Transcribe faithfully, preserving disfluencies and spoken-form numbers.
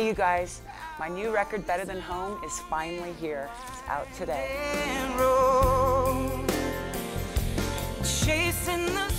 Hey, you guys, my new record, Better Than Home, is finally here. It's out today. Chasing the